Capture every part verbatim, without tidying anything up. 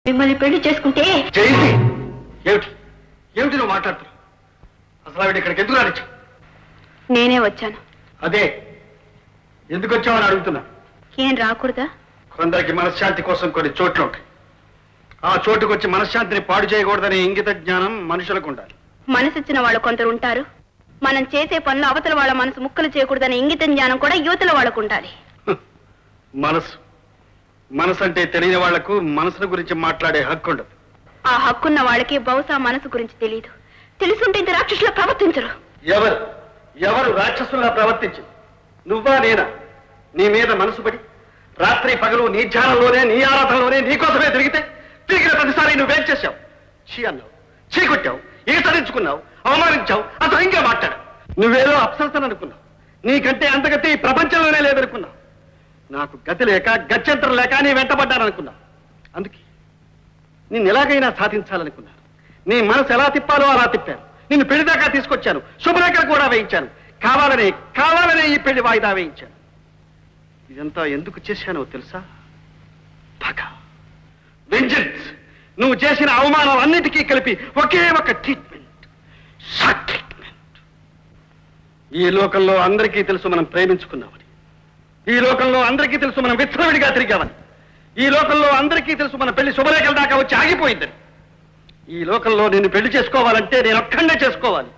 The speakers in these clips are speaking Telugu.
మిమ్మల్ని పెళ్లి చేసుకుంటే జయంతి ఏమిటి ఏమిటి నువ్వు మాట్లాడుతున్నావు? అసలు ఆవిడ ఇక్కడికి ఎందుకు రానిచ్చు? నేనే వచ్చాను. అదే ఎందుకు వచ్చావని అడుగుతున్నా. ఏం రాకూడదా? కొందరికి మనశ్శాంతి కోసం కొన్ని చోట్లు ఉంటాయి. ఆ చోటుకు వచ్చి మనశ్శాంతిని పాడు చేయకూడదనే ఇంగిత జ్ఞానం మనుషులకు ఉండాలి. మనసిచ్చిన వాళ్ళు కొందరు ఉంటారు. మనం చేసే పనులు అవతల వాళ్ళ మనసు ముక్కలు చేయకూడదనే ఇంగిత జ్ఞానం కూడా యువతల వాళ్ళకు ఉండాలి. మనసు మనసు అంటే తెలియని వాళ్లకు మనసుల గురించి మాట్లాడే హక్కు ఉండదు. ఆ హక్కున్న వాళ్ళకి బహుశా మనసు గురించి తెలియదు. తెలుసుంటే ఇంత రాక్షసులా ప్రవర్తించరు. ఎవరు ఎవరు రాక్షసులా ప్రవర్తించి? నువ్వా నేనా? నీ మీద మనసు పడి రాత్రి పగలు నీ ధ్యానంలోనే నీ ఆరాధనలోనే నీకోసమే తిరిగితే తిరిగిన ప్రతిసారి నువ్వేం చేశావు? చీ అన్నావు, చీ కొట్టావు, ఈసరించుకున్నావు, అవమానించావు, అసహ్యంగా మాట్లాడావు. నువ్వేదో అప్సరసని అనుకున్నావు. నీకంటే అంతకంటే ఈ ప్రపంచంలోనే లేదనుకున్నావు. నాకు గతి లేక గత్యంతరం లేక నీ వెంటబడ్డాననుకున్నావు. అందుకే నిన్ను ఎలాగైనా సాధించాలనుకున్నాను. నీ మనసు ఎలా తిప్పాలో అలా తిప్పాను. నిన్ను పెళ్లి దాకా తీసుకొచ్చాను. శుభరేఖలు కూడా వేయించాను. కావాలనే కావాలనే ఈ పెళ్లి వాయిదా వేయించాను. ఇదంతా ఎందుకు చేశానో తెలుసా? పగ, వెంజన్స్. నువ్వు చేసిన అవమానాలు అన్నిటికీ కలిపి ఒకే ఒక ట్రీట్మెంట్, షాక్ ట్రీట్మెంట్. ఈ లోకంలో అందరికీ తెలుసు మనం ప్రేమించుకున్నామని. ఈ లోకంలో అందరికీ తెలుసు మనం విచ్చలవిడిగా తిరిగామని. ఈ లోకంలో అందరికీ తెలుసు మన పెళ్లి శుభరేఖల దాకా వచ్చి ఆగిపోయిందని. ఈ లోకంలో నేను పెళ్లి చేసుకోవాలంటే నేను ఒక్కడే చేసుకోవాలి.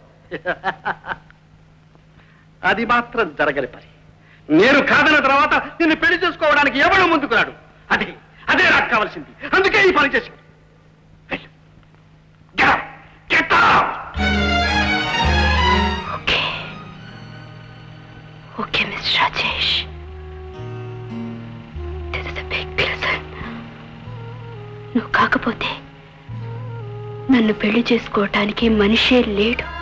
అది మాత్రం జరగని పని. నేను కాదన్న తర్వాత నిన్ను పెళ్లి చేసుకోవడానికి ఎవడు ముందుకు రాడు. అదే అదే నాకు కావాల్సింది. అందుకే ఈ పని చేశాను. Okay okay mister Rajesh, this is a big lesson. నువ్వు కాకపోతే నన్ను పెళ్లి చేసుకోవటానికి మనిషే లేడు.